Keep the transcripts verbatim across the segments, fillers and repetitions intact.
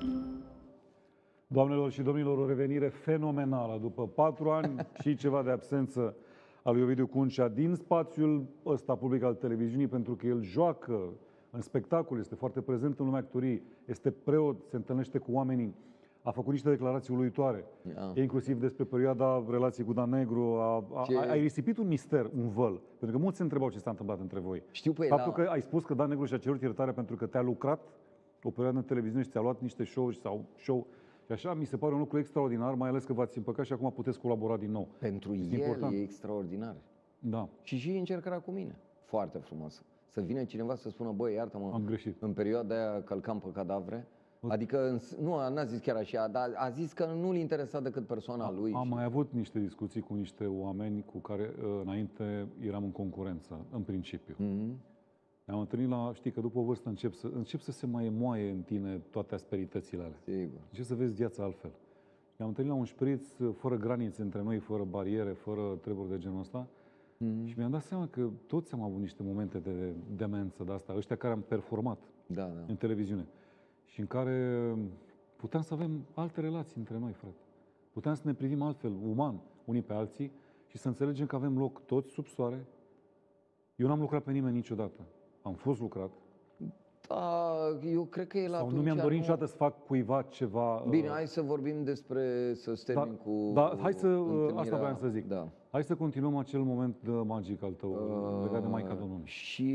Doamnelor și domnilor, o revenire fenomenală după patru ani și ceva de absență al lui Ovidiu Cuncea din spațiul ăsta public al televiziunii, pentru că el joacă în spectacol, este foarte prezent în lumea actoriei, este preot, se întâlnește cu oamenii, a făcut niște declarații uluitoare, Yeah. inclusiv despre perioada relației cu Dan Negru, a, a, Ce... ai risipit un mister, un văl, pentru că mulți se întrebau ce s-a întâmplat între voi. Știu pe Faptul la... că ai spus că Dan Negru și-a cerut iertare pentru că te-a lucrat o perioadă în televiziune și ți-a luat niște show-uri sau show. Și așa mi se pare un lucru extraordinar, mai ales că v-ați împăcat și acum puteți colabora din nou. Pentru este el important. e extraordinar. Da. Și și încercarea cu mine. Foarte frumos. Să vină cineva să spună, băi, iartă-mă, Am greșit. în perioada aia călcam pe cadavre. Adică, nu, n-a zis chiar așa, dar a zis că nu-l interesa decât persoana lui. Am și... mai avut niște discuții cu niște oameni cu care înainte eram în concurență, în principiu. Mm-hmm. Ne-am întâlnit la, știi că după o vârstă încep să, încep să se mai moaie în tine toate asperitățile alea. Sigur. Încep să vezi viața altfel. Ne-am întâlnit la un șpriț fără granițe între noi, fără bariere, fără treburi de genul ăsta. Mm-hmm. Și mi-am dat seama că toți am avut niște momente de demență de asta, ăștia care am performat da, da. în televiziune. Și în care puteam să avem alte relații între noi, frate. Puteam să ne privim altfel, uman, unii pe alții și să înțelegem că avem loc toți sub soare. Eu n-am lucrat pe nimeni niciodată. Am fost lucrat. Da, eu cred că el Sau atunci nu mi-am dorit nu... niciodată să fac cuiva ceva... Bine, hai să vorbim despre, să termin da, cu da, hai să, întâlnirea... asta vreau să zic. Da. Hai să continuăm acel moment magic al tău, uh, legat de Maica Domnului. Și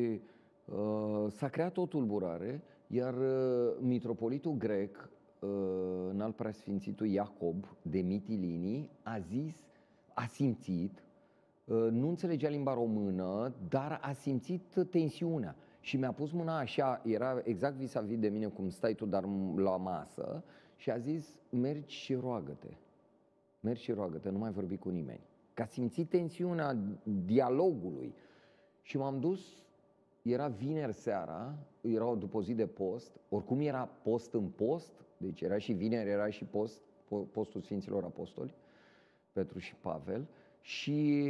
uh, s-a creat o tulburare, iar uh, mitropolitul grec, uh, înalt preasfințitul Iacob de Mitilini, a zis, a simțit, uh, nu înțelegea limba română, dar a simțit tensiunea. Și mi-a pus mâna așa, era exact vis-a-vis de mine cum stai tu, dar la masă, și a zis, mergi și roagă-te. Mergi și roagă-te, nu mai vorbi cu nimeni. Că a simțit tensiunea dialogului. Și m-am dus, era vineri seara, era după o zi de post, oricum era post în post, deci era și vineri, era și post, postul Sfinților Apostoli, Petru și Pavel, și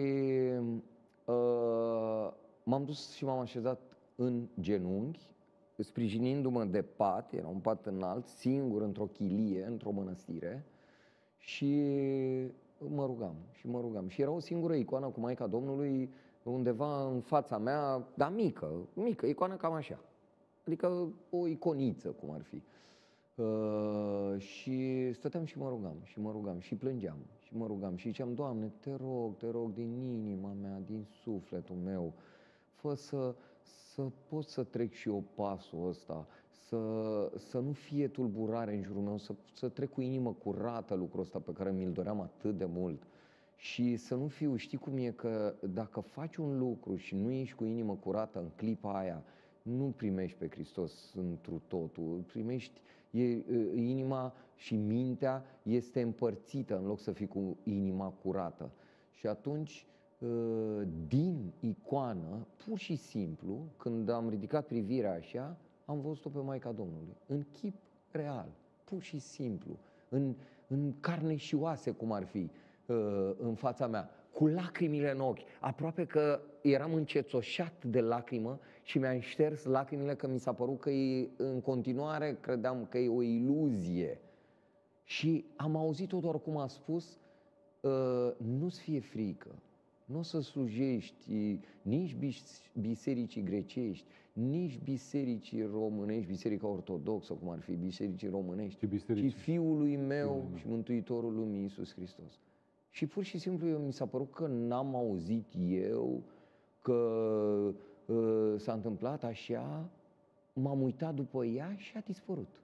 uh, m-am dus și m-am așezat în genunchi, sprijinindu-mă de pat, era un pat înalt, singur într-o chilie, într-o mănăstire, și mă rugam, și mă rugam. Și era o singură icoană cu Maica Domnului undeva în fața mea, dar mică, mică, icoană cam așa. Adică o iconiță, cum ar fi. Uh, și stăteam și mă rugam, și mă rugam, și plângeam, și mă rugam. Și ziceam, Doamne, te rog, te rog, din inima mea, din sufletul meu, fă să... să pot să trec și eu pasul ăsta, să, să nu fie tulburare în jurul meu, să, să trec cu inimă curată lucrul ăsta pe care mi-l doream atât de mult. Și să nu fiu, știi cum e, că dacă faci un lucru și nu ești cu inimă curată în clipa aia, nu primești pe Hristos întru totul, primești, e, inima și mintea este împărțită în loc să fii cu inima curată. Și atunci, din icoană, pur și simplu, când am ridicat privirea așa, am văzut-o pe Maica Domnului, în chip real, pur și simplu, în, în carne și oase, cum ar fi, în fața mea, cu lacrimile în ochi, aproape că eram încețoșat de lacrimă și mi-am șters lacrimile, că mi s-a părut că e, în continuare credeam că e o iluzie. Și am auzit-o doar cum a spus, nu-ți fie frică. Nu o să slujești nici bisericii grecești, nici bisericii românești, biserica ortodoxă, cum ar fi, bisericii românești, ci Fiului meu și Mântuitorul lumii, Iisus Hristos. Și pur și simplu eu, mi s-a părut că n-am auzit eu, că uh, s-a întâmplat așa, m-am uitat după ea și a dispărut.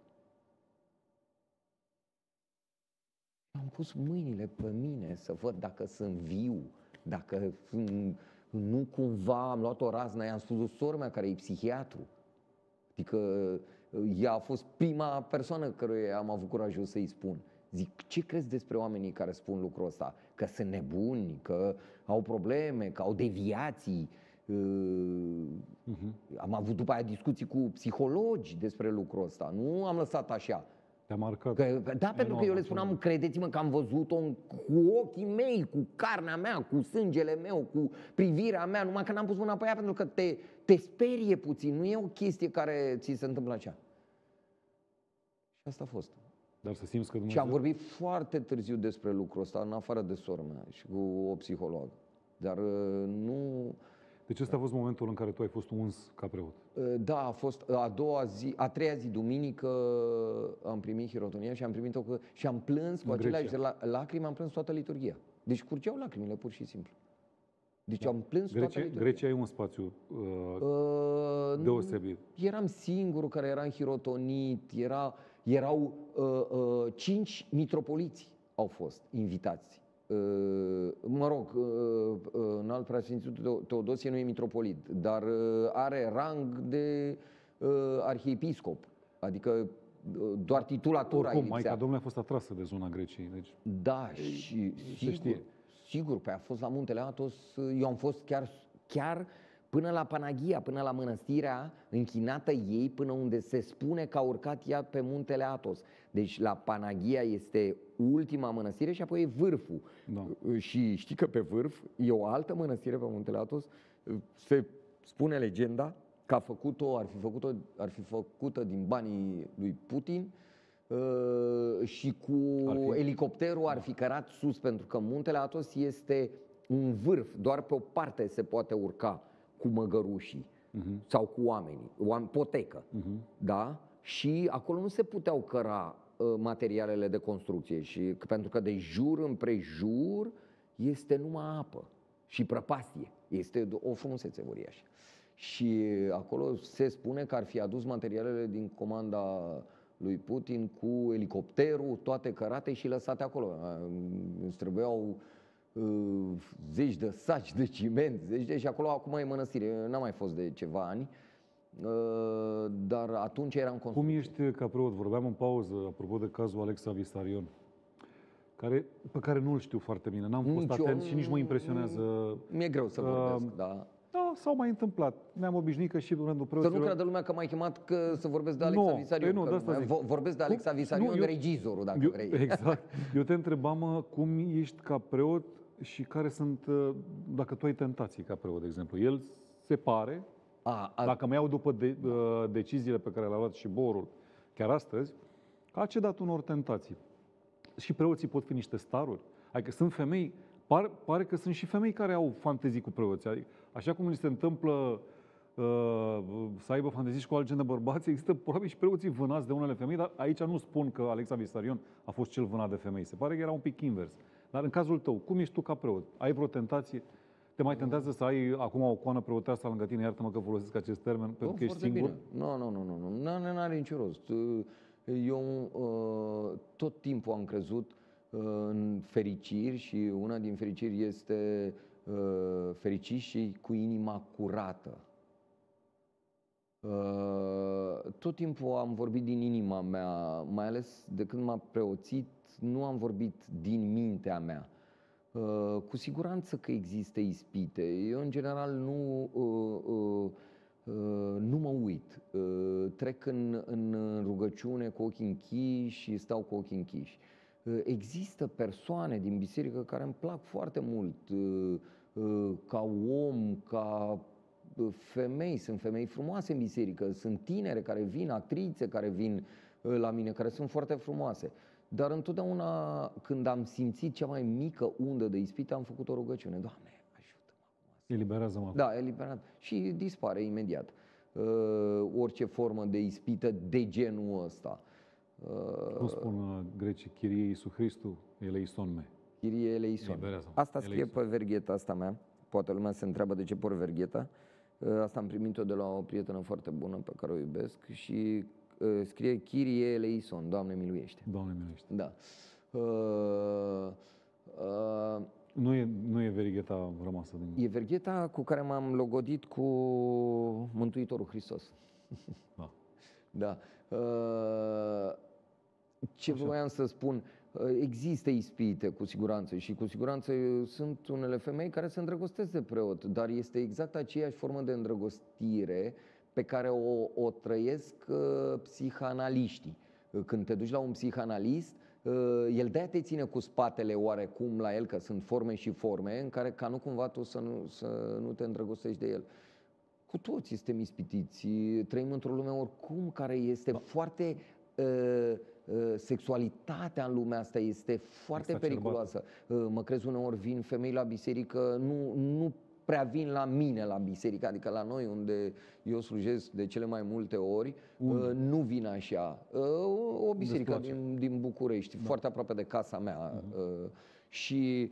Am pus mâinile pe mine să văd dacă sunt viu, dacă nu cumva am luat o raznă, i-am spus o soră mea care e psihiatru. Adică ea a fost prima persoană căruia am avut curajul să-i spun. Zic, ce crezi despre oamenii care spun lucrul ăsta? Că sunt nebuni, că au probleme, că au deviații. Uh-huh. Am avut după aia discuții cu psihologi despre lucrul ăsta. Nu am lăsat așa. Te-a marcat. Că, da, pentru că eu le spuneam, credeți-mă că am văzut-o cu ochii mei, cu carnea mea, cu sângele meu, cu privirea mea, numai că n-am pus mâna pe ea pentru că te, te sperie puțin, nu e o chestie care ți se întâmplă așa. Și asta a fost. Dar să simți că Și Dumnezeu... am vorbit foarte târziu despre lucrul ăsta, în afară de sora mea și cu o psihologă. Dar uh, nu... Deci ăsta a fost momentul în care tu ai fost uns ca preot. Uh, Da, a fost a doua zi, a treia zi, duminică, am primit hirotonia și am primit-o cu, și am plâns cu În aceleași Grecia. la- lacrimi, am plâns toată liturghia. Deci curgeau lacrimile, pur și simplu. Deci am plâns toată Grecia, liturghia. Grecia e un spațiu uh, Uh, deosebit. Eram singurul care era înhirotonit, era, erau uh, uh, cinci mitropoliți au fost invitați. Uh, mă rog, uh, uh, în alt preasfințitul Teodosie nu e mitropolit, dar uh, are rang de uh, arhiepiscop, adică uh, doar titulatura îi Oricum, lipsea. Maica Domnului a fost atrasă de zona Greciei. Deci, Da, și sigur, știe. sigur, pe a fost la Muntele Athos, eu am fost chiar, chiar până la Panagia, până la mănăstirea închinată ei, până unde se spune că a urcat ea pe Muntele Athos. Deci la Panagia este ultima mănăstire și apoi e vârful. Da. Și știi că pe vârf e o altă mănăstire pe Muntele Athos, se spune legenda că a făcut-o, ar fi făcut-o, ar fi făcută din banii lui Putin, Uh, și cu Ar fi- elicopterul ar fi cărat sus, pentru că Muntele Athos este un vârf, doar pe o parte se poate urca cu măgărușii uh-huh. sau cu oamenii, oameni, potecă, Uh-huh. da? Și acolo nu se puteau căra uh, materialele de construcție, și, pentru că de jur împrejur este numai apă și prăpastie, este o frumusețe uriașă. Și acolo se spune că ar fi adus materialele din comanda lui Putin cu elicopterul, toate cărate și lăsate acolo. Îți trebuiau uh, zeci de saci de ciment, zeci de... și acolo acum e mănăstire. N-am mai fost de ceva ani, uh, dar atunci era în Cum construcție. ești ca preot? Vorbeam în pauză, apropo de cazul Alexa Vissarion, care, pe care nu-l știu foarte bine. N-am fost Nici eu atent nu- și nici mă impresionează. Mi-e greu să Uh, vorbesc, da. Da, s-au mai întâmplat. Ne-am obișnuit că și în rândul Să nu preoților... creadă lumea că m-ai chemat că să vorbesc de Alexa Nu, Vissarion. păi nu, că de asta zic. vo- Vorbesc de Alexa Cum- Vissarion, nu, eu- regizorul, dacă eu, vrei. Exact. Eu te întrebam uh, cum ești ca preot și care sunt, uh, dacă tu ai tentații ca preot, de exemplu. El se pare, A, a, dacă mă iau după de, uh, deciziile pe care le-a luat și Borul, chiar astăzi, că a cedat unor tentații. Și preoții pot fi niște staruri. Adică sunt femei, par, pare că sunt și femei care au fantezii cu preoții. Adică, așa cum li se întâmplă uh, să aibă fantezii și cu alt gen de bărbați, există probabil și preoții vânați de unele femei, dar aici nu spun că Alexa Vissarion a fost cel vânat de femei. Se pare că era un pic invers. Dar în cazul tău, cum ești tu ca preot? Ai vreo tentație? Te mai tentează să ai acum o coană preoteasă lângă tine? Iartă-mă că folosesc acest termen, pentru că ești foarte singur. bine. Nu, nu, nu, nu, nu, nu, nu are niciun rost. Eu uh, tot timpul am crezut uh, în fericiri și una din fericiri este uh, fericit și cu inima curată. Uh, tot timpul am vorbit din inima mea, mai ales de când m-a preoțit, nu am vorbit din mintea mea. Uh, cu siguranță că există ispite. Eu, în general, nu, uh, uh, uh, nu mă uit. Uh, trec în, în rugăciune cu ochii închiși și stau cu ochii închiși. Uh, există persoane din biserică care îmi plac foarte mult, uh, uh, ca om, ca uh, femei. Sunt femei frumoase în biserică, sunt tinere care vin, actrițe care vin uh, la mine, care sunt foarte frumoase. Dar întotdeauna când am simțit cea mai mică undă de ispită, am făcut o rugăciune. Doamne, ajută-mă! Eliberează-mă. Da, eliberat. Și dispare imediat uh, orice formă de ispită de genul ăsta. Uh, Cum spun uh, grecii, Chirie Iisus Christu, eleison me. Chirie eleison. Eliberează-mă. Asta scrie Eleison. pe vergheta asta mea. Poate lumea se întreabă de ce port vergheta. Uh, Asta am primit-o de la o prietenă foarte bună pe care o iubesc și uh, scrie Chirie eleison, Doamne miluiește. Doamne miluiește. Da. Uh, uh, Nu e, nu e verigheta rămasă din... e vergheta cu care m-am logodit cu Mântuitorul Hristos. Da. Da. Uh, ce Așa. voiam să spun, uh, există ispite cu siguranță și cu siguranță sunt unele femei care se îndrăgostesc de preot, dar este exact aceeași formă de îndrăgostire pe care o, o trăiesc uh, psihanaliștii. Când te duci la un psihanalist, uh, el de-aia te ține cu spatele oarecum la el, că sunt forme și forme, în care ca nu cumva tu să nu, să nu te îndrăgostești de el. Cu toții suntem ispitiți, trăim într-o lume oricum care este da. foarte uh, sexualitatea în lumea asta este foarte Exacerbată. periculoasă. Mă crezi, uneori vin femei la biserică, nu, nu prea vin la mine la biserică, adică la noi unde eu slujesc de cele mai multe ori, Unde? nu vin așa. O biserică Unde-ți place? din, din București, Da. foarte aproape de casa mea. Mhm. Și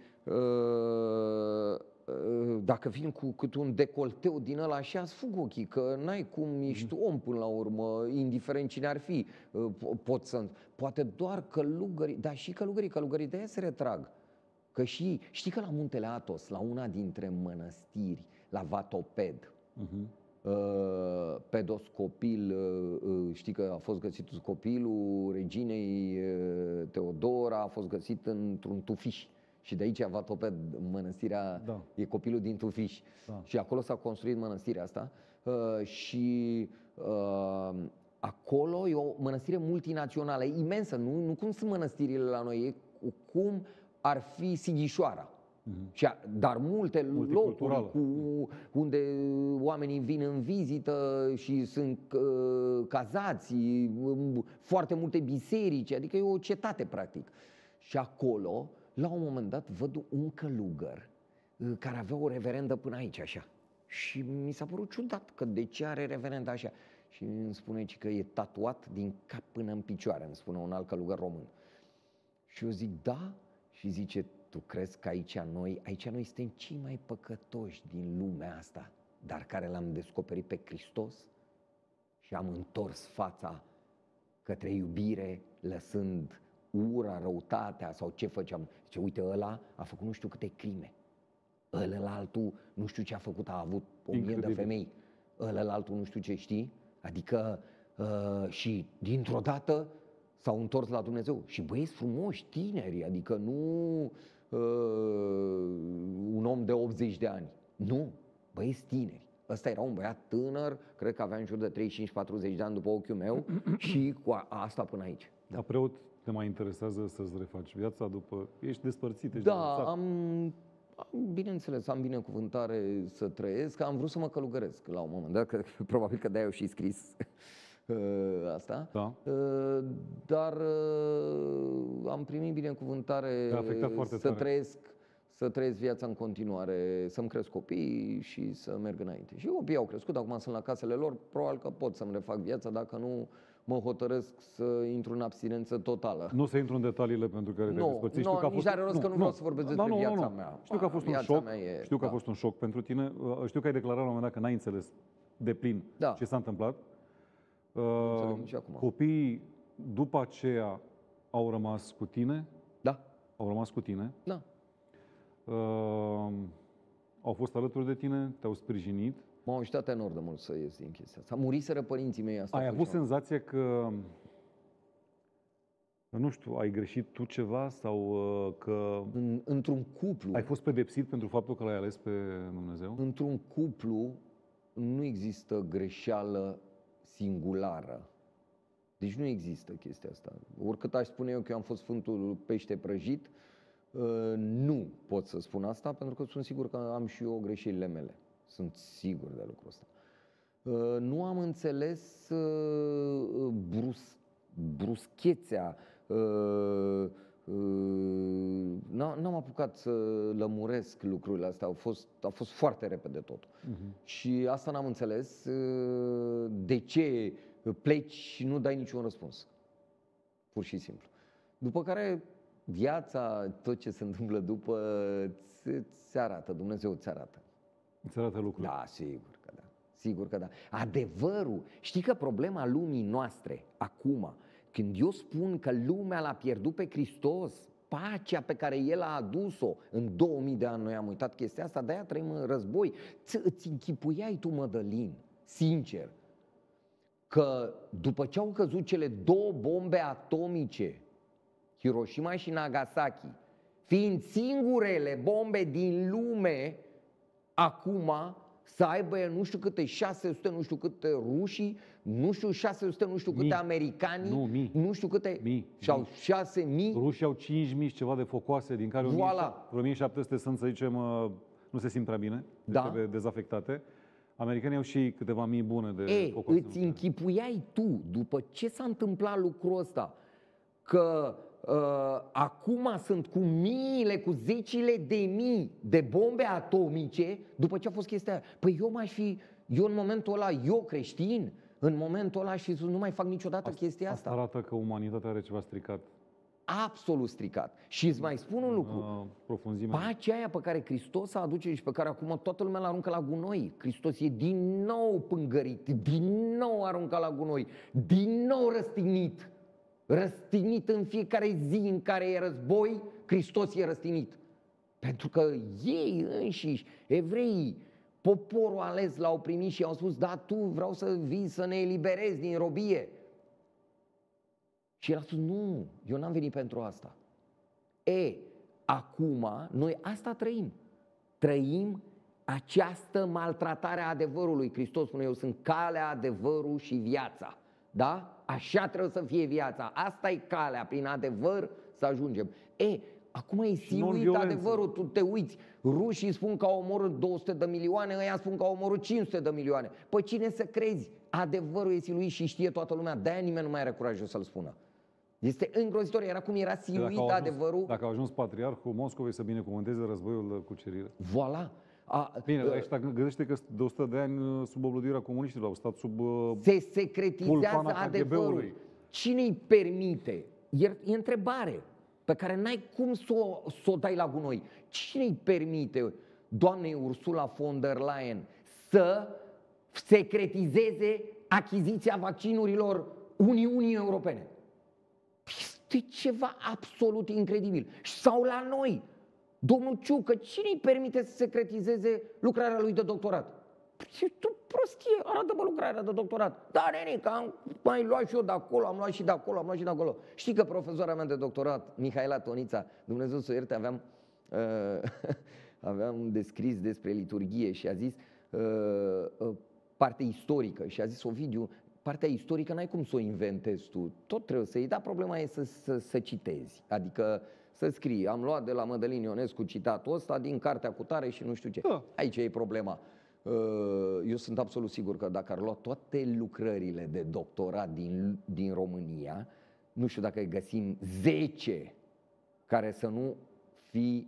dacă vin cu câte un decolteu din ăla așa, îți fug ochii, că n-ai cum, ești om până la urmă, indiferent cine ar fi. Pot să, poate doar călugării, dar și călugării, călugării de aia se retrag. Că și, știi că la Muntele Athos, la una dintre mănăstiri, la Vatoped, Mhm. uh, Pedos copil, uh, uh, știi că a fost găsit copilul reginei uh, Teodora, a fost găsit într-un tufiș. Și de aici Vatoped, mănăstirea, Da. e copilul din tufiș. Da. Și acolo s-a construit mănăstirea asta. Uh, și uh, acolo e o mănăstire multinațională, imensă, nu, nu cum sunt mănăstirile la noi, e cum ar fi Sighișoara. Mhm. Și a, dar multe locuri Multiculturală. cu, unde oamenii vin în vizită și sunt uh, cazați, um, foarte multe biserici, adică e o cetate practic. Și acolo, la un moment dat, văd un călugăr uh, care avea o reverendă până aici așa. Și mi s-a părut ciudat că de ce are reverendă așa. Și îmi spune că e tatuat din cap până în picioare, îmi spune un alt călugăr român. Și eu zic, da? Și zice, tu crezi că aici noi, aici noi suntem cei mai păcătoși din lumea asta, dar care l-am descoperit pe Hristos și am întors fața către iubire, lăsând ura, răutatea sau ce făceam. Zice, uite, ăla a făcut nu știu câte crime, ăla altul nu știu ce a făcut, a avut o mie de Incredibil. femei, ăla altul nu știu ce, știi? Adică uh, și dintr-o dată s-au întors la Dumnezeu. Și băieți frumoși, tineri, adică nu uh, un om de optzeci de ani. Nu, băieți tineri. Ăsta era un băiat tânăr, cred că avea în jur de treizeci și cinci patruzeci de ani după ochiul meu și cu a, asta până aici. Da. Preot, te mai interesează să-ți refaci viața după... Ești despărțit, ești Da, divorțat. am, am, bineînțeles, am binecuvântare să trăiesc, am vrut să mă călugăresc la un moment dat, că, probabil că de-aia eu și scris uh, asta. Da. Uh, dar uh, am primit binecuvântare Te-a afectat foarte să tare. trăiesc, să trăiesc viața în continuare, să-mi cresc copiii și să merg înainte. Și copiii au crescut, acum sunt la casele lor, probabil că pot să-mi refac viața, dacă nu mă hotărăsc să intru în abstinență totală. Nu să intru în detaliile pentru care te-ai Nu, despărțit. nu, Știu că a nici fost... n-are rost că nu vreau să vorbesc despre nu, nu, viața nu. mea. Știu că a fost un Viața șoc, mea e- știu că a da. fost un șoc pentru tine. Știu că ai declarat la un moment dat că n-ai înțeles de plin Da. ce s-a întâmplat. înțeleg Uh, nici acum. Copiii după aceea au rămas cu tine, Da, au rămas cu tine, da. uh, au fost alături de tine, te-au sprijinit. M-au ajutat enorm de mult să ies din chestia asta. Muriseră părinții mei, asta. Ai a avut fost ceva. senzația că, nu știu, ai greșit tu ceva sau uh, că În, într-un cuplu, ai fost pedepsit pentru faptul că l-ai ales pe Dumnezeu? într-un cuplu nu există greșeală singulară. Deci nu există chestia asta. Oricât aș spune eu că eu am fost Sfântul Pește Prăjit, uh, nu pot să spun asta, pentru că sunt sigur că am și eu greșelile mele. Sunt sigur de lucrul ăsta. Uh, Nu am înțeles uh, brus, bruschețea, uh, uh, n-am n-am apucat să lămuresc lucrurile astea, au fost, a fost foarte repede totul. Uh-huh. Și asta n-am înțeles, uh, de ce pleci și nu dai niciun răspuns. Pur și simplu. După care viața, tot ce se întâmplă după, ți arată, Dumnezeu ți arată. Îți arată lucruri. Da, sigur că da. Sigur că da. Adevărul, știi că problema lumii noastre acum, când eu spun că lumea l-a pierdut pe Hristos, pacea pe care El a adus-o în două mii de ani, noi am uitat chestia asta, de-aia trăim în război. Ți, îți închipuiai tu, Mădălin, sincer, că după ce au căzut cele două bombe atomice, Hiroshima și Nagasaki, fiind singurele bombe din lume, acum să aibă nu știu câte șase sute, nu știu câte rușii, nu știu șase sute, nu știu câte Mii. americani, Nu, mii. nu știu câte, Mii. și au Mii. șase mii. Rușii au cinci mii și ceva de focoase, din care Voilà. o mie șapte sute sunt, să zicem, uh, nu se simt prea bine, Da. trebuie dezafectate. Americanii au și câteva mii bune de E, focoase. îți închipuiai tu, după ce s-a întâmplat lucrul ăsta, că uh, acum sunt cu miile, cu zecile de mii de bombe atomice după ce a fost chestia aia. Păi eu m-aș fi, eu în momentul ăla, eu creștin, în momentul ăla și nu mai fac niciodată asta, chestia asta. Asta arată că umanitatea are ceva stricat. Absolut stricat. Și îți mai spun un lucru. Uh, profunzimea. Pacea aia pe care Hristos a aduce și pe care acum toată lumea l aruncă la gunoi. Hristos e din nou pângărit, din nou aruncat la gunoi, din nou răstignit. Răstignit în fiecare zi în care e război, Hristos e răstignit. Pentru că ei înșiși, evreii, poporul ales l-au primit și au spus, da, tu vreau să vii să ne eliberezi din robie. Și el a spus, nu, eu n-am venit pentru asta. E, acum, noi asta trăim. Trăim această maltratare a adevărului. Hristos spune, eu sunt calea, adevărul și viața. Da? Așa trebuie să fie viața. Asta e calea, prin adevăr să ajungem. E, acum e siluit adevărul, tu te uiți, rușii spun că au omorât două sute de milioane, ăia spun că au omorât cinci sute de milioane. Păi cine să crezi? Adevărul e siluit și știe toată lumea, de-aia nimeni nu mai are curajul să-l spună. Este îngrozitor, era cum era siluit dacă adevărul. Dacă a ajuns patriarhul Moscovei să binecuvânteze războiul de cucerire. Voilà. A, Bine, uh, ăștia gândește că de o sută de ani sub oblădirea comuniștilor au stat sub uh, se secretizează adevărul. K G B-ului. Cine îi permite? E, e întrebare pe care n-ai cum să o, să o dai la gunoi. Cine îi permite doamnei Ursula von der Leyen să secretizeze achiziția vaccinurilor Uniunii Europene? Este ceva absolut incredibil. Sau la noi, domnul Ciucă, cine îi permite să secretizeze lucrarea lui de doctorat? Păi, tu prostie, arată-mă lucrarea de doctorat. Da, nene, că am mai luat și eu de acolo, am luat și de acolo, am luat și de acolo. Știi că profesoara mea de doctorat, Mihaela Tonița, Dumnezeu să o ierte, aveam, uh, aveam descris despre liturghie și a zis uh, uh, parte istorică și a zis Ovidiu, partea istorică n-ai cum să o inventezi tu, tot trebuie să iei, dar problema e să, să, să citezi, adică să scrii, am luat de la Mădălin Ionescu citatul ăsta din cartea cutare și nu știu ce. Da. Aici e problema. Eu sunt absolut sigur că dacă ar lua toate lucrările de doctorat din, din România, nu știu dacă găsim zece care să nu fi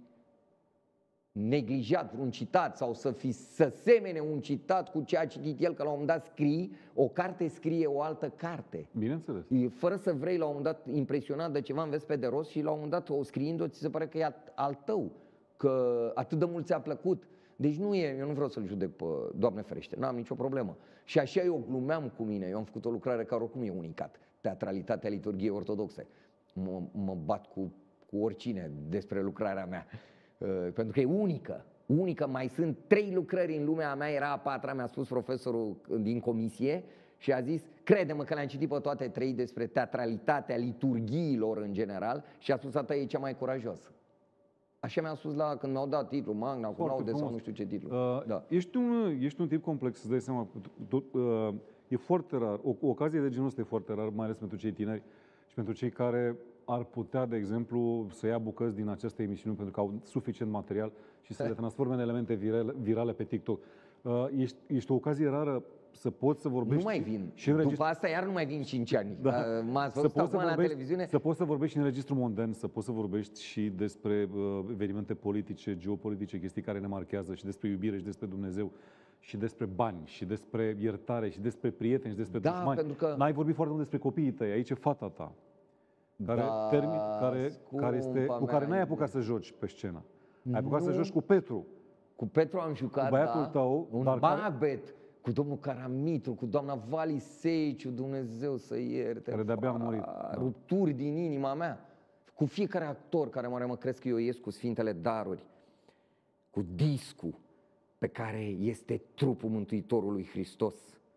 neglijat vreun citat sau să fi să semene un citat cu ce a citit el, că la un moment dat scrii, o carte scrie o altă carte. Bineînțeles. Fără să vrei, la un moment dat, impresionat de ceva, înveți pe de rost și la un moment dat, o scriind-o, ți se pare că e al tău, că atât de mult ți-a plăcut. Deci nu e, eu nu vreau să-l judec pe Doamne ferește, n-am nicio problemă. Și așa eu glumeam cu mine, eu am făcut o lucrare care oricum e unicat, teatralitatea liturghiei ortodoxe. Mă, mă bat cu, cu oricine despre lucrarea mea. Uh, pentru că e unică, unică, mai sunt trei lucrări în lumea mea, era a patra, mi-a spus profesorul din comisie și a zis, crede-mă că le-am citit pe toate trei despre teatralitatea liturghiilor în general și a spus, a ta e cea mai curajoasă. Așa mi-a spus la, când mi-au dat titlul, Magna, cu laude sau nu știu ce titlu. Uh, da. ești, un, ești un tip complex, îți dai seama, tot, uh, e foarte rar, o, o ocazie de genul ăsta e foarte rar, mai ales pentru cei tineri și pentru cei care ar putea, de exemplu, să ia bucăți din această emisiune pentru că au suficient material și să le transforme în elemente virale, virale pe TikTok. Uh, ești, ești o ocazie rară să poți să vorbești... Nu mai vin. Și în După registru... asta iar nu mai vin cinci ani. Da. M-ați văzut să acum la televiziune. Să poți să vorbești și în registru mondan, să poți să vorbești și despre uh, evenimente politice, geopolitice, chestii care ne marchează și despre iubire și despre Dumnezeu și despre bani și despre iertare și despre prieteni și despre da, dușmani. Pentru că... N-ai vorbit foarte mult despre copiii tăi, aici e fata ta. Care, da, termi, care, care este, cu care n-ai apucat să joci pe scenă. Ai apucat nu. să joci cu Petru. Cu Petru am jucat, cu băiatul da, tău, un dar Babet, care... cu domnul Caramitru, cu doamna Vali Seiciu, Dumnezeu să ierte. Care de-abia a murit. Rupturi din inima mea. Cu fiecare actor care mă, mă cresc că eu ies cu Sfintele Daruri. Cu discul pe care este trupul Mântuitorului Hristos.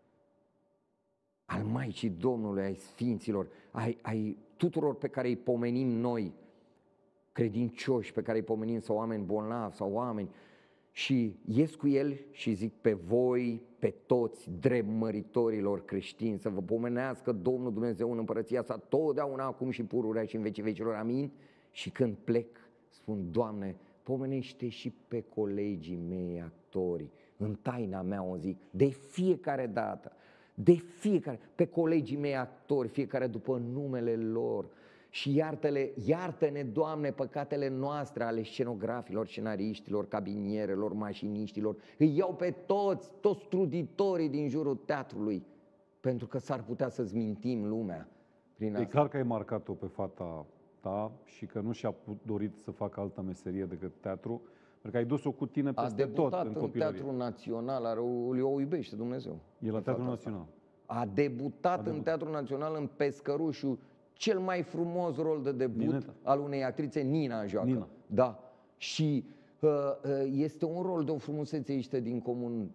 Al Maicii Domnului, ai Sfinților, ai, ai tuturor pe care îi pomenim noi, credincioși pe care îi pomenim, sau oameni bolnavi, sau oameni, și ies cu el și zic pe voi, pe toți drept măritorilor creștini, să vă pomenească Domnul Dumnezeu în împărăția sa, totdeauna, acum și pururea și în vecii vecilor, amin. Și când plec, spun, Doamne, pomenește și pe colegii mei actori, în taina mea o zic, de fiecare dată, de fiecare, pe colegii mei actori, fiecare după numele lor, Și iartă-le, iartă-ne, Doamne, păcatele noastre ale scenografilor, scenariștilor, cabinierelor, mașiniștilor. Îi iau pe toți, toți truditorii din jurul teatrului, pentru că s-ar putea să-ți mintim lumea prin E asta. clar că ai marcat-o pe fata ta și că nu și-a put- dorit să facă altă meserie decât teatru, pentru că ai dus-o cu tine A peste tot debutat în în copilărie. Teatrul Național, are o, o iubește Dumnezeu. E la pe Teatrul fata asta. Național. A debutat, debutat. în Teatrul Național în Pescărușu, cel mai frumos rol de debut Nineta. al unei actrițe, Nina joacă. Nina. Da. Și uh, uh, este un rol de o frumusețe ieșită din comun.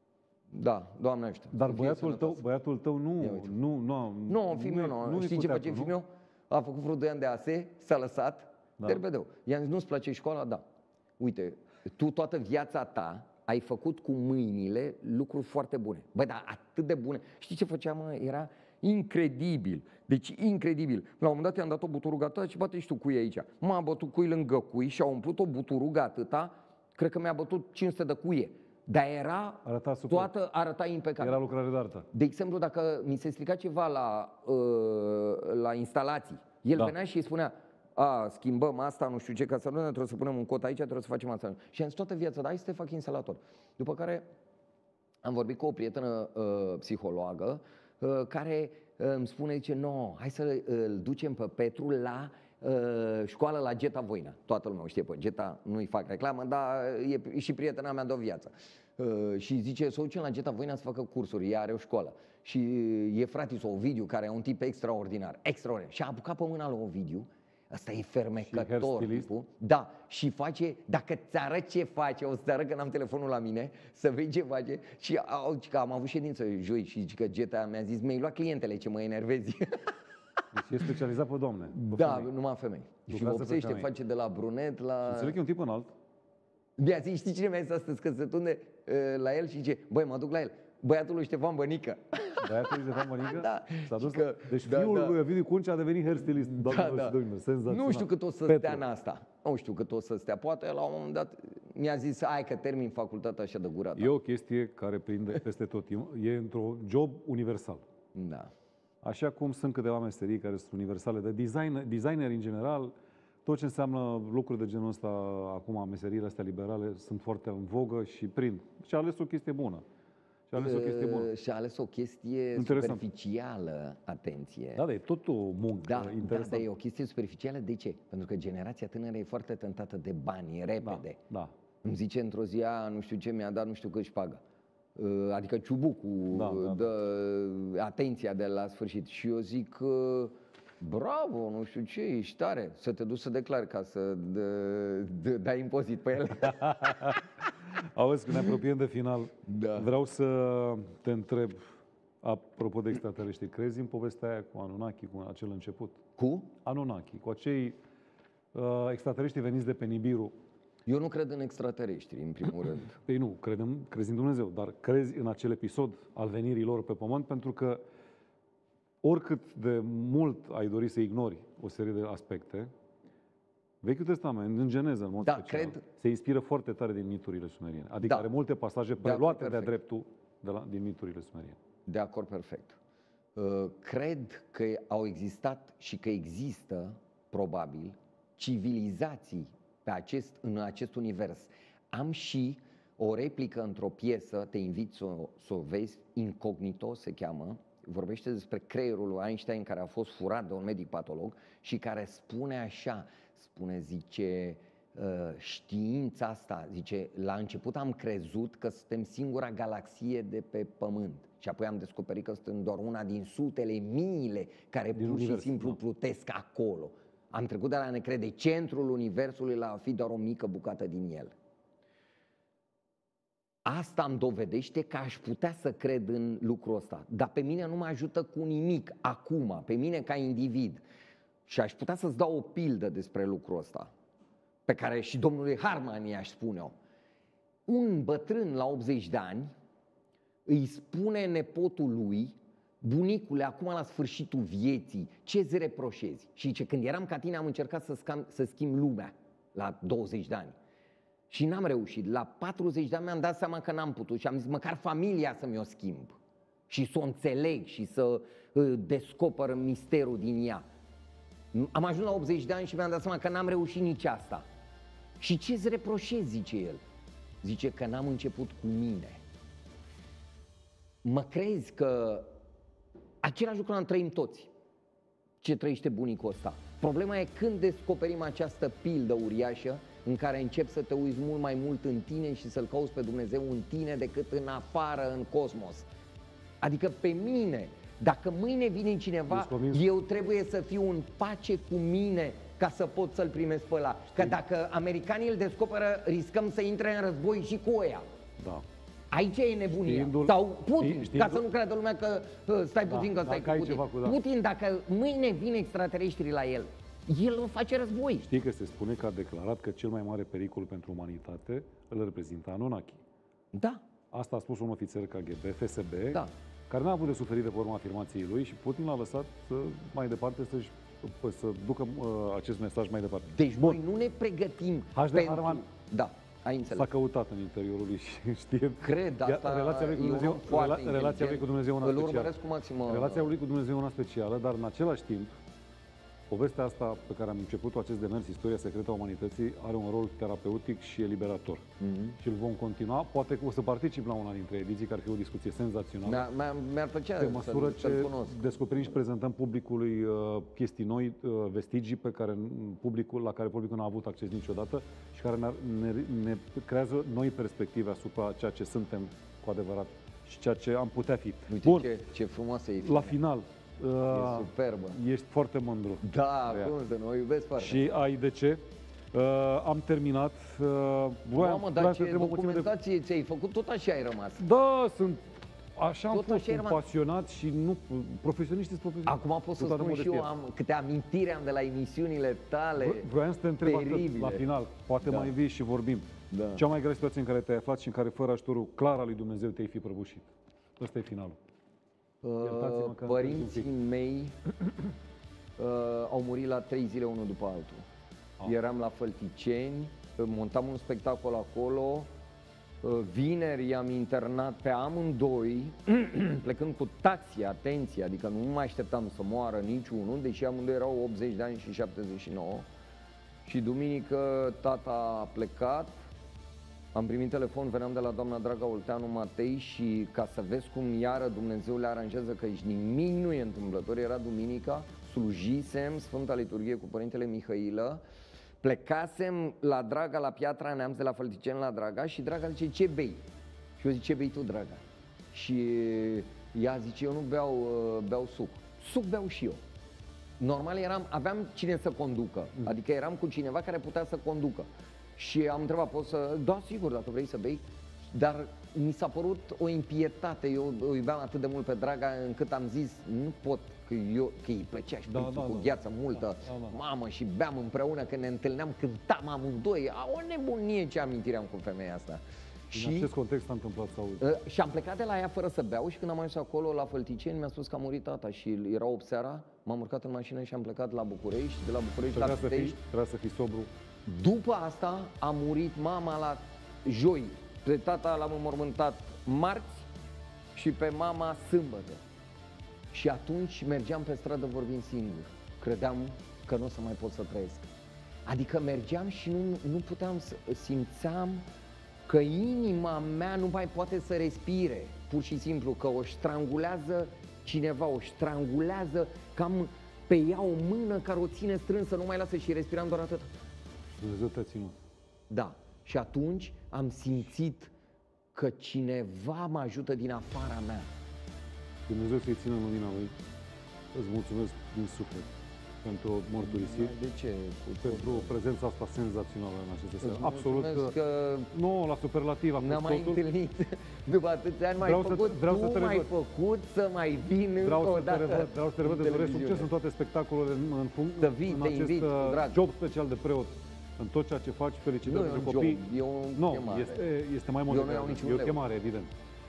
Da, Doamne ajută. Dar Să fie băiatul tău, sănătoasă. băiatul tău nu, Ia uite. nu, nu, Nu, fiul meu nu. e Știi cu ce teatru, face nu? fiul meu? A făcut vreo doi ani de A S E, s-a lăsat, Da. derbedeu. I-am zis, nu-ți place școala? Da. Uite, tu toată viața ta ai făcut cu mâinile lucruri foarte bune. Băi, dar atât de bune. Știi ce făceam, mă? Era incredibil. Deci incredibil. La un moment dat i-am dat o buturugată și bate și tu cui aici. M-a bătut cui lângă cui și a umplut o buturugă atâta, cred că mi-a bătut cinci sute de cuie. Dar era, Arăta super. toată arăta impecabil. Era lucrare de artă. De exemplu, dacă mi se strica ceva la, uh, la instalații, el Da. venea și îi spunea, a, schimbăm asta, nu știu ce, ca să nu trebuie să punem un cot aici, trebuie să facem asta. Și am zis toată viața, da, hai să te fac instalator. După care am vorbit cu o prietenă uh, psihologă uh, care uh, îmi spune, zice, no, hai să uh, îl ducem pe Petru la uh, școală la Geta Voina. Toată lumea o știe pe Geta, nu-i fac reclamă, dar e, e și prietena mea de o viață. Uh, și zice, să o ducem la Geta Voina să facă cursuri, ea are o școală. Și e fratisul Ovidiu, care e un tip extraordinar, extraordinar. Și a apucat pe mâna lui Ovidiu. Ăsta e fermecător, hairstylist? tipul. Da, și face, dacă ți arăt ce face, o să-ți arăt că n-am telefonul la mine, să vezi ce face. Și au, că am avut ședință joi și zice că Geta mi-a zis, mi-ai luat clientele, ce mă enervezi. Deci e specializat pe doamne. Pe Da, femei. numai femei. Și Lucrează pe vopsește, femei. face de la brunet la... Înțeleg că e un tip înalt. Mi-a zis, știi cine mi-a zis astăzi, că se tunde uh, la el și zice, băi, mă duc la el, băiatul lui Ștefan Bănică. Băiatul lui Ștefan Bănică? Da. S-a dus Și că- Deci da, fiul da. lui Ovidiu Cuncea a devenit hairstylist, doamnelor da. și domnilor. Senzațional. Nu știu cât o să Petru. stea în asta. Nu știu cât o să stea. Poate la un moment dat mi-a zis, hai că termin facultatea așa de gura ta. E o chestie care prinde peste tot. E, e într-un job universal. Da. Așa cum sunt câteva meserii care sunt universale de design, designeri în general, tot ce înseamnă lucruri de genul ăsta, acum meseriile astea liberale sunt foarte în vogă și prind. Și a ales o chestie bună. Și a ales o chestie bună. Uh, Și a ales o chestie Interesant. superficială, atenție. Da, dar e tot o muncă Da, da, interesantă. dar e o chestie superficială. De ce? Pentru că generația tânără e foarte tentată de bani, e repede. Da. Îmi zice într-o zi, a, nu știu ce mi-a dat, nu știu cât își pagă. Uh, Adică ciubucul, Da, da, dă atenția de la sfârșit. Și eu zic, uh, bravo, nu știu ce, ești tare, să te duci să declari ca să dă- dă- dai impozit pe el. Auzi, când ne apropiem de final, Da. vreau să te întreb, apropo de extraterestri, crezi în povestea aia cu Anunnaki, cu acel început? Cu? Anunnaki, cu acei uh, extraterestri veniți de pe Nibiru. Eu nu cred în extraterestri, în primul rând. Ei nu, credem, crezi în Dumnezeu, dar crezi în acel episod al venirii lor pe pământ, pentru că oricât de mult ai dori să ignori o serie de aspecte, Vechiul Testament, în Geneză, în mod Da, special, cred- se inspiră foarte tare din miturile sumeriene. Adică Da. are multe pasaje acord, preluate de-a perfect. dreptul de la, din miturile sumeriene. De acord, perfect. Uh, Cred că au existat și că există, probabil, civilizații pe acest, în acest univers. Am și o replică într-o piesă, te invit să o, să o vezi, Incognito se cheamă, vorbește despre creierul lui Einstein care a fost furat de un medic patolog și care spune așa, spune, zice, uh, știința asta, zice, la început am crezut că suntem singura galaxie de pe Pământ și apoi am descoperit că suntem doar una din sutele, miile care Din pur și univers, simplu da. plutesc acolo. Am trecut de la a ne crede centrul universului la a fi doar o mică bucată din el. Asta îmi dovedește că aș putea să cred în lucrul ăsta, dar pe mine nu mă ajută cu nimic acum, pe mine ca individ. Și aș putea să-ți dau o pildă despre lucrul ăsta, pe care și domnului Harman i-aș spune-o. Un bătrân la optzeci de ani îi spune nepotul lui, bunicule, acum la sfârșitul vieții, ce-ți reproșezi? Și zice, când eram ca tine am încercat să, scam, să schimb lumea la douăzeci de ani. Și n-am reușit. La patruzeci de ani mi-am dat seama că n-am putut și am zis, măcar familia să mi-o schimb. Și să o înțeleg și să uh, descoper misterul din ea. Am ajuns la optzeci de ani și mi-am dat seama că n-am reușit nici asta. Și ce-ți reproșezi, zice el? Zice că n-am început cu mine. Mă crezi că același lucru am trăim toți, ce trăiește bunicul ăsta. Problema e când descoperim această pildă uriașă în care începi să te uiți mult mai mult în tine și să-L cauți pe Dumnezeu în tine decât în afară, în cosmos. Adică pe mine, dacă mâine vine cineva, eu trebuie să fiu în pace cu mine ca să pot să-L primesc pe ăla. Că dacă americanii îl descoperă, riscăm să intre în război și cu ăia. Da. Aici e nebunia. Știindu-l, Sau Putin, știindu-l, ca să nu creadă lumea că stai da, puțin, că stai cu Putin. Ceva cu, da. Putin, dacă mâine vin extraterestrii la el, el îmi face război. Știi că se spune că a declarat că cel mai mare pericol pentru umanitate îl reprezintă Anunnaki. Da. Asta a spus un ofițer K G B, F S B, da. care n-a avut de suferit de pe urma afirmației lui și Putin l-a lăsat să, mai departe să-și, să ducă uh, acest mesaj mai departe. Deci Bun. noi nu ne pregătim H D pentru... Harman Da, ai înțeles. S-a căutat în interiorul lui și știe. Cred, asta relația lui cu Dumnezeu, rela, relația lui cu Dumnezeu una Îl specială. urmăresc cu maximă... Relația lui cu Dumnezeu una specială, dar în același timp, povestea asta pe care am început-o, acest demers, istoria secretă a umanității, are un rol terapeutic și eliberator. Mm-hmm. Și îl vom continua. Poate că o să particip la una dintre ediții, care ar fi o discuție senzațională. Mi-ar, mi-ar plăcea pe măsură să, ce cunosc. descoperim și prezentăm publicului uh, chestii noi, uh, vestigii pe care publicul, la care publicul n-a avut acces niciodată și care ne, ne, ne creează noi perspective asupra ceea ce suntem cu adevărat și ceea ce am putea fi. Uite, Bun. Ce, ce frumoasă e. La final, Uh, e superbă. Ești foarte mândru. Da, cum să nu, o iubesc foarte. Și ai de ce? Uh, am terminat. Uh, voiam, Mamă, dar ce documentație de... ți-ai făcut, tot așa ai rămas. Da, sunt... Așa am tot fost un rămas... pasionat și nu... Profesioniștii sunt profesioniști. Acum pot să spun și eu, am câte amintiri am de la emisiunile tale. Vreau să te întreb atât, la final. Poate da. mai vii și vorbim. Da. Cea mai grea situație în care te-ai aflat și în care fără ajutorul clar al lui Dumnezeu te-ai fi prăbușit. Ăsta e finalul. Uh, părinții mei uh, au murit la trei zile unul după altul. Ah. Eram la Fălticeni, montam un spectacol acolo, uh, vineri i-am internat pe amândoi, plecând cu taxi, atenție, adică nu mai așteptam să moară niciunul, deși amândoi erau optzeci de ani și șaptezeci și nouă. Și duminică tata a plecat. Am primit telefon, veneam de la doamna Draga Olteanu Matei și ca să vezi cum iară Dumnezeu le aranjează că aici nimic nu e întâmplător, era duminica, slujisem Sfânta Liturghie cu Părintele Mihailă, plecasem la Draga, la Piatra Neamț, de la Fălticeni la Draga și Draga zice, ce bei? Și eu zic, ce bei tu, Draga? Și ea zice, eu nu beau, beau suc. Suc beau și eu. Normal eram, aveam cine să conducă, adică eram cu cineva care putea să conducă. Și am întrebat, poți să... Da, sigur, dacă vrei să bei. Dar mi s-a părut o impietate. Eu o iubeam atât de mult pe Draga încât am zis, nu pot, că, eu, că îi plăcea și da, da, cu da, gheață multă. Da, da, da. Mamă, și beam împreună, când ne întâlneam, cântam amândoi. A, o nebunie, ce amintire am cu femeia asta. Și în acest context s-a întâmplat să auzi. Uh, și am plecat de la ea fără să beau și când am ajuns acolo la Fălticeni mi-a spus că a murit tata și era opt seara, m-am urcat în mașină și am plecat la București, de la București la Pitești. Trebuia să fii sobru. După asta a murit mama la joi, pe tata l-am înmormântat marți și pe mama sâmbătă. Și atunci mergeam pe stradă vorbind singur. Credeam că nu o să mai pot să trăiesc. Adică mergeam și nu, nu puteam să simțeam că inima mea nu mai poate să respire. Pur și simplu, că o strangulează cineva, o strangulează, cam pe ea o mână care o ține strânsă, nu mai lasă și respiram doar atât. Dumnezeu te-a ținut. Da. Și atunci am simțit că cineva mă ajută din afara mea. Dumnezeu să-i țină în lumina Lui. Îți mulțumesc din suflet pentru mărturisiri. De ce? Pentru prezența asta senzațională în aceste seară. Absolut. Că nu, la superlativ. Ne-am mai întâlnit după atâția ani, mai făcut, vreau tu mai făcut să mai vin încă o dată. Vreau să te revăd, îți doresc succes în toate spectacolele, în, în, vii, în acest invit, job special de preot. În tot ceea ce faci, felicitări pentru copii. E o nu, chemare. Este, este mai mult. Eu nu iau niciun E o chemare, evident.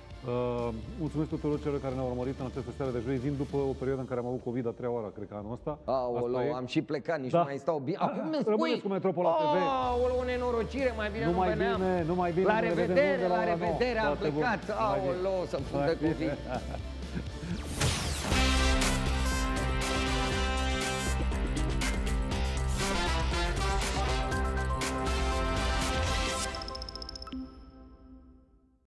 Uh, mulțumesc tuturor celor care ne-au urmărit în această seară de joi. Vin după o perioadă în care am avut COVID a treia oară, cred că anul ăsta. Aolo, am și plecat, nici da. nu mai stau bine. Acum îmi spui, rămâneți cu Metropola T V. Aolo, o nenorocire, mai bine nu nu mai veneam. Bine, nu mai bine, la revedere, la revedere, am plecat. Aolo, să-mi fundă copii.